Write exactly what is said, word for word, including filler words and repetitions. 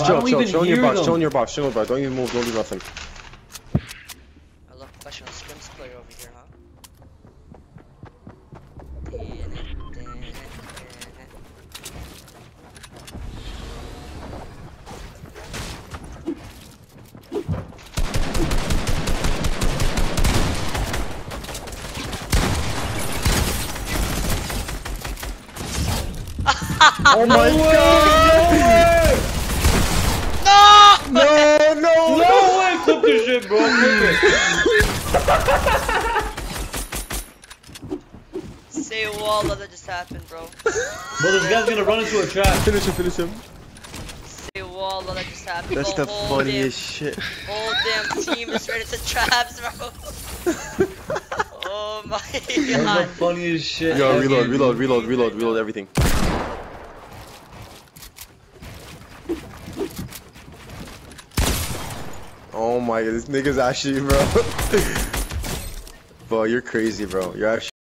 Just chill, chill, chill in your box, chill in your box, chill in your box. Don't even move, don't do nothing. I love professional scrims player over here, huh? Oh my god! No! No, no, No way! Clip this shit, bro. Clip it. Say wallah that just happened, bro. Bro, this guy's gonna run into a trap. Finish him, finish him. Say wallah that just happened. That's Go the hold funniest him. shit. Whole damn team is ready to traps, bro. Oh my That's the god. funniest shit. Yo, ever. reload, reload, reload, reload, reload everything. Oh my god, this nigga's actually, bro. Bro, you're crazy, bro. You're actually.